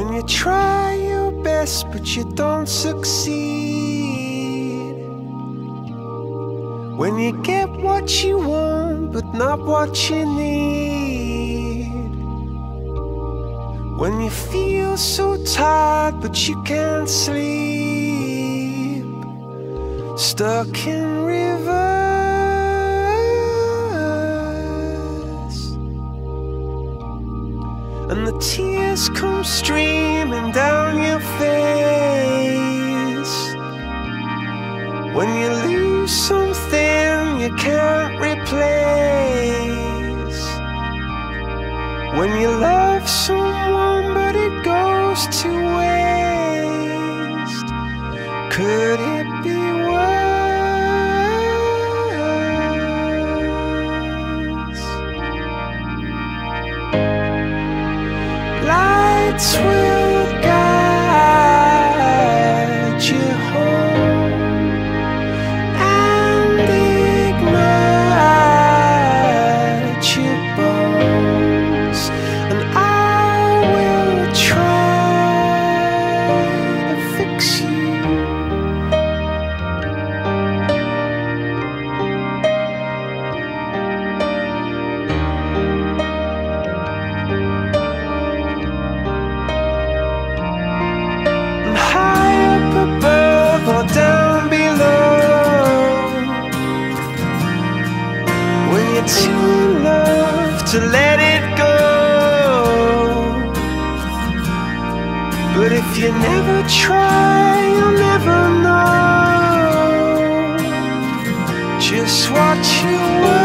When you try your best but you don't succeed, when you get what you want but not what you need, when you feel so tired but you can't sleep, stuck in reverse, and the tears come streaming down your face, when you lose something you can't replace, when you love someone but it goes to waste. Could it be worse? Lights will guide you home and ignite your bones, and I will try to fix you. And high up above or down below, when you're too in love to let it go. But if you never try, you'll never know just what you were.